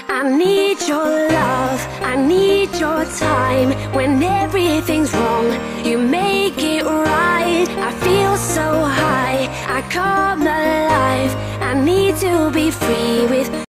I need your love, I need your time. When everything's wrong, you make it right. I feel so high, I come alive. I need to be free with